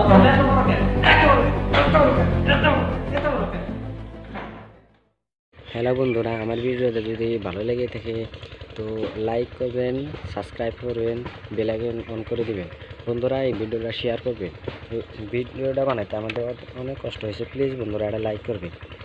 Hello বন্ধুরা, আমার ভিডিওটা যদি ভালো লেগে থাকে তো লাইক করবেন, সাবস্ক্রাইব করবেন, বেল আইকন অন করে দিবেন। বন্ধুরা এই ভিডিওটা শেয়ার করবেন। ভিডিওটা বানাইতে আমাদের অনেক কষ্ট হয়েছে, প্লিজ বন্ধুরা এটা লাইক করবেন।